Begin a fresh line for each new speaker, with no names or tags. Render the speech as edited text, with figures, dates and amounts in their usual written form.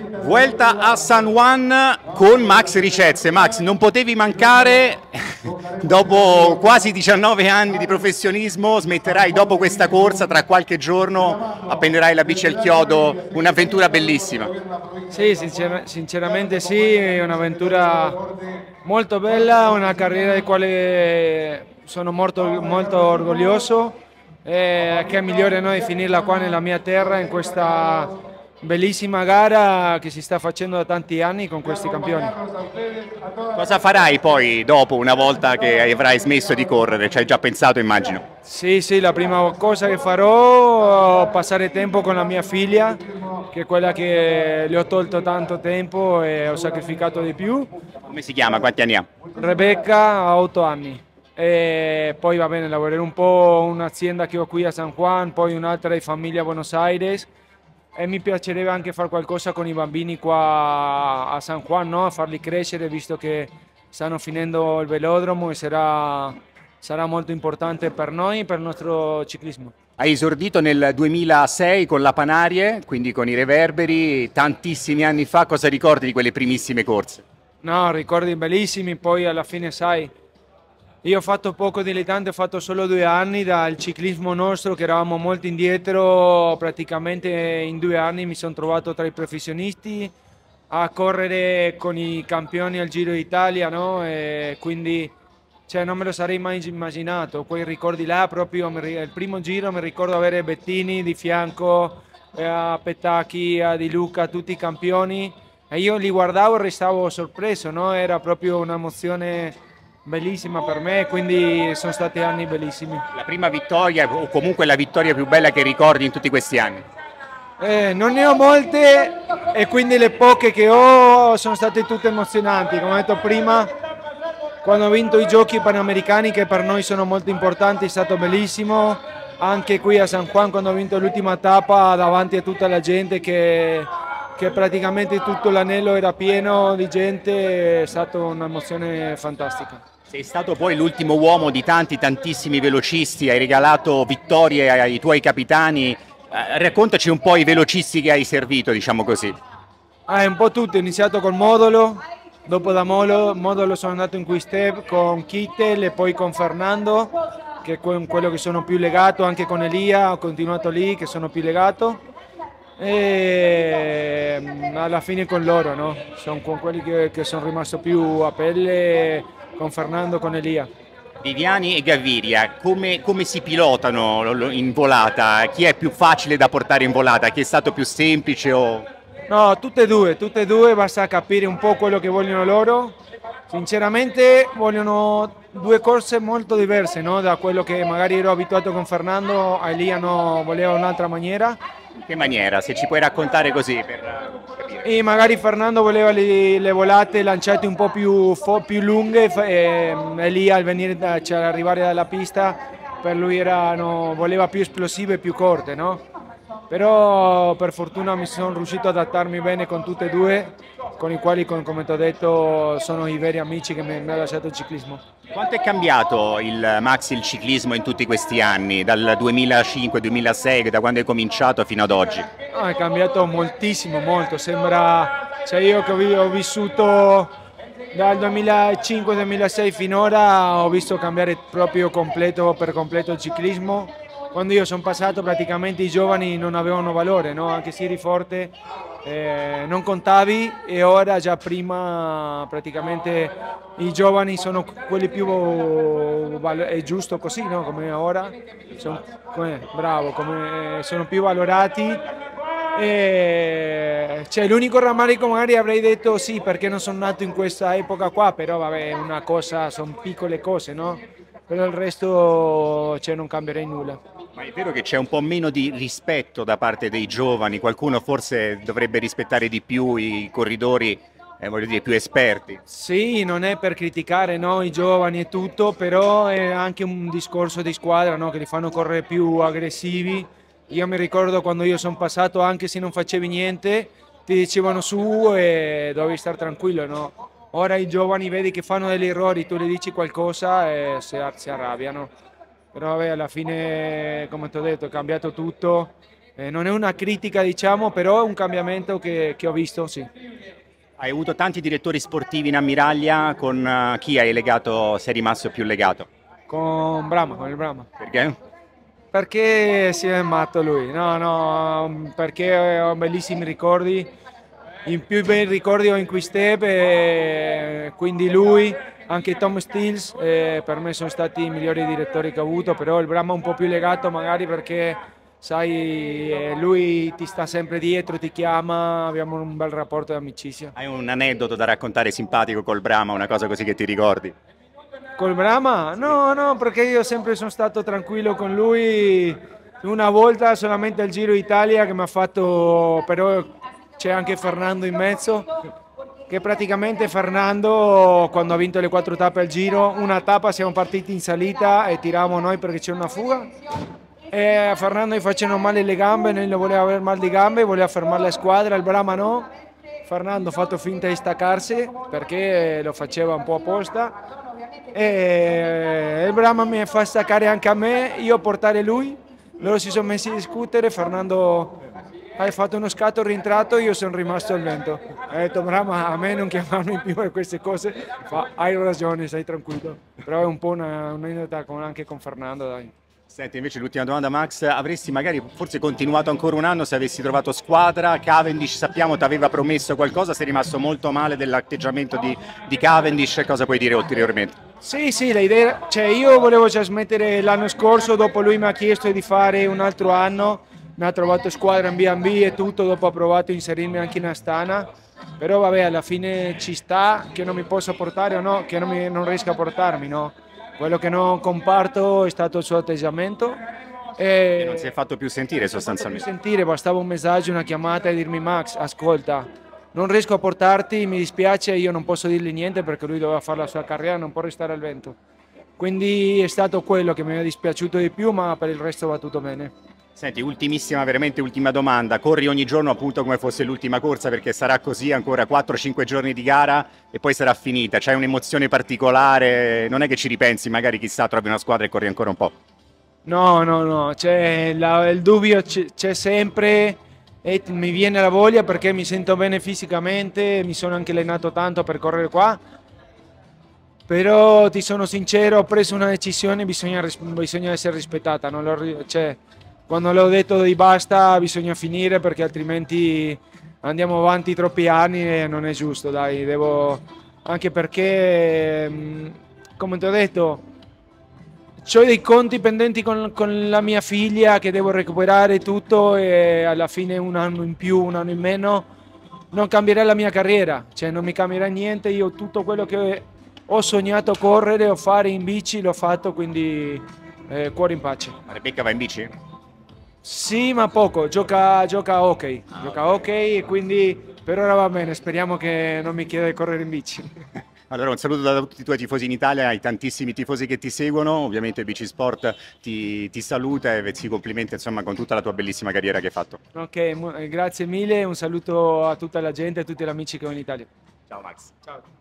Vuelta a San Juan con Max Richezze. Max, non potevi mancare, dopo quasi 19 anni di professionismo, smetterai dopo questa corsa, tra qualche giorno appenderai la bici al chiodo, un'avventura bellissima.
Sì, sinceramente sì, è un'avventura molto bella, una carriera di quale sono molto orgoglioso, che è migliore noi finirla qua nella mia terra, in questa bellissima gara che si sta facendo da tanti anni con questi campioni.
Cosa farai poi dopo, una volta che avrai smesso di correre? Ci hai già pensato, immagino.
Sì, sì, la prima cosa che farò è passare tempo con la mia figlia, che è quella che le ho tolto tanto tempo e ho sacrificato di più.
Come si chiama? Quanti anni ha?
Rebecca ha 8 anni. E poi va bene, lavorerò un po' in un'azienda che ho qui a San Juan, poi un'altra di famiglia a Buenos Aires e mi piacerebbe anche fare qualcosa con i bambini qua a San Juan, no? Farli crescere visto che stanno finendo il velodromo e sarà molto importante per noi e per il nostro ciclismo.
Hai esordito nel 2006 con la Panarie, quindi con i Reverberi, tantissimi anni fa. Cosa ricordi di quelle primissime corse?
No, ricordi bellissimi, poi alla fine sai, io ho fatto poco dilettante, ho fatto solo 2 anni dal ciclismo nostro che eravamo molto indietro, praticamente in 2 anni mi sono trovato tra i professionisti a correre con i campioni al Giro d'Italia, no? E quindi cioè, non me lo sarei mai immaginato, quei ricordi là proprio, il primo giro mi ricordo avere Bettini di fianco, a Petacchi, a Di Luca, tutti i campioni e io li guardavo e restavo sorpreso, no? Era proprio un'emozione bellissima per me, quindi sono stati anni bellissimi.
La prima vittoria o comunque la vittoria più bella che ricordi in tutti questi anni?
Non ne ho molte e quindi le poche che ho sono state tutte emozionanti, come ho detto prima, quando ho vinto i giochi panamericani che per noi sono molto importanti è stato bellissimo, anche qui a San Juan quando ho vinto l'ultima tappa davanti a tutta la gente che praticamente tutto l'anello era pieno di gente, è stata un'emozione fantastica.
Sei stato poi l'ultimo uomo di tantissimi velocisti, hai regalato vittorie ai tuoi capitani. Raccontaci un po' i velocisti che hai servito, diciamo così.
Un po' tutto, ho iniziato col Modolo, dopo da Modolo sono andato in Quick-Step con Kittel e poi con Fernando, che è quello che sono più legato, anche con Elia ho continuato lì che sono più legato e alla fine con loro, no? Sono con quelli che sono rimasto più a pelle, con Fernando, con Elia.
Viviani e Gaviria, come si pilotano in volata? Chi è più facile da portare in volata? Chi è stato più semplice?
No, tutte e due, basta capire un po' quello che vogliono loro. Sinceramente vogliono due corse molto diverse, no? Da quello che magari ero abituato con Fernando, a Elia no, voleva un'altra maniera.
In che maniera? Se ci puoi raccontare così per capire.
E magari Fernando voleva le volate lanciate un po' più lunghe e Elia al venire, cioè, arrivare dalla pista per lui voleva più esplosive e più corte, no? Però per fortuna mi sono riuscito ad adattarmi bene con tutte e due, con i quali, come ti ho detto, sono i veri amici che mi hanno lasciato il ciclismo.
Quanto è cambiato il ciclismo in tutti questi anni, dal 2005-2006, da quando hai cominciato fino ad oggi?
No, è cambiato moltissimo, molto. Sembra, cioè io che ho vissuto dal 2005-2006 finora, ho visto cambiare proprio per completo il ciclismo. Quando io sono passato praticamente i giovani non avevano valore, no? Anche se eri forte non contavi e ora già prima praticamente i giovani sono quelli più, è giusto così, no? Come ora, sono più valorati. Cioè, l'unico rammarico magari avrei detto sì perché non sono nato in questa epoca qua, però vabbè, una cosa, sono piccole cose, no? Per il resto cioè, non cambierei nulla.
Ma è vero che c'è un po' meno di rispetto da parte dei giovani, qualcuno forse dovrebbe rispettare di più i corridori, voglio dire, più esperti.
Sì, non è per criticare no, i giovani e tutto, però è anche un discorso di squadra no, che li fanno correre più aggressivi. Io mi ricordo quando io sono passato, anche se non facevi niente, ti dicevano su e dovevi stare tranquillo. No? Ora i giovani vedi che fanno degli errori, tu gli dici qualcosa e si arrabbiano. Però vabbè, alla fine, come ti ho detto, è cambiato tutto Non è una critica, diciamo, però è un cambiamento che ho visto, sì.
Hai avuto tanti direttori sportivi in ammiraglia, con chi hai legato, sei rimasto più legato?
Con il Brahma.
Perché?
Perché si è matto lui? No, no, perché ho bellissimi ricordi. In più bei ricordi ho in Quick-Step, quindi lui, anche Tom Stills, per me sono stati i migliori direttori che ho avuto, però il Brahma è un po' più legato magari perché, sai, lui ti sta sempre dietro, ti chiama, abbiamo un bel rapporto di amicizia.
Hai un aneddoto da raccontare simpatico col Brahma, una cosa così che ti ricordi?
Col Brahma? No, no, perché io sempre sono stato tranquillo con lui. Una volta solamente al Giro Italia che mi ha fatto, però c'è anche Fernando in mezzo, che praticamente Fernando quando ha vinto le 4 tappe al Giro, una tappa siamo partiti in salita e tiravamo noi perché c'è una fuga. E a Fernando gli facevano male le gambe, noi lo voleva avere mal di gambe, voleva fermare la squadra, il Brahma no. Fernando ha fatto finta di staccarsi perché lo faceva un po' apposta e il Brahma mi fa staccare anche a me, io portare lui, loro si sono messi a discutere, Fernando ha fatto uno scatto rientrato, io sono rimasto al vento. Ha detto Brahma a me non chiamarmi più per queste cose, hai ragione, stai tranquillo, però è un po' un'aneddota anche con Fernando, dai.
Senti, invece l'ultima domanda, Max, avresti magari forse continuato ancora un anno se avessi trovato squadra? Cavendish, sappiamo, ti aveva promesso qualcosa, sei rimasto molto male dell'atteggiamento di Cavendish, cosa puoi dire ulteriormente?
Sì, sì, l'idea, cioè io volevo già smettere l'anno scorso, dopo lui mi ha chiesto di fare un altro anno, mi ha trovato squadra in B&B e tutto, dopo ha provato a inserirmi anche in Astana, però vabbè, alla fine ci sta che non mi possa portare o no, che non riesca a portarmi, no? Quello che non comparto è stato il suo atteggiamento.
E non si è fatto più sentire sostanzialmente.
Sentire, bastava un messaggio, una chiamata e dirmi Max, ascolta, non riesco a portarti, mi dispiace, io non posso dirgli niente perché lui doveva fare la sua carriera, non può restare al vento. Quindi è stato quello che mi è dispiaciuto di più, ma per il resto va tutto bene.
Senti, ultimissima, veramente ultima domanda. Corri ogni giorno appunto come fosse l'ultima corsa perché sarà così ancora 4-5 giorni di gara e poi sarà finita. C'hai un'emozione particolare? Non è che ci ripensi, magari chissà trovi una squadra e corri ancora un po'?
No, no, no, il dubbio c'è sempre e mi viene la voglia perché mi sento bene fisicamente, mi sono anche allenato tanto per correre qua, però ti sono sincero, ho preso una decisione, bisogna essere rispettata, cioè, quando l'ho detto di basta bisogna finire perché altrimenti andiamo avanti troppi anni e non è giusto, dai, anche perché, come ti ho detto, ho dei conti pendenti con la mia figlia che devo recuperare tutto e alla fine un anno in più, un anno in meno, non cambierà la mia carriera, cioè non mi cambierà niente, io tutto quello che ho sognato correre o fare in bici l'ho fatto, quindi cuore in pace.
Rebecca va in bici?
Sì, ma poco, gioca a hockey, gioca a hockey e quindi per ora va bene, speriamo che non mi chieda di correre in bici.
Allora un saluto da tutti i tuoi tifosi in Italia, ai tantissimi tifosi che ti seguono, ovviamente BC Sport ti saluta e ti complimenta insomma con tutta la tua bellissima carriera che hai fatto.
Ok, grazie mille, un saluto a tutta la gente, a tutti gli amici che ho in Italia.
Ciao Max.
Ciao.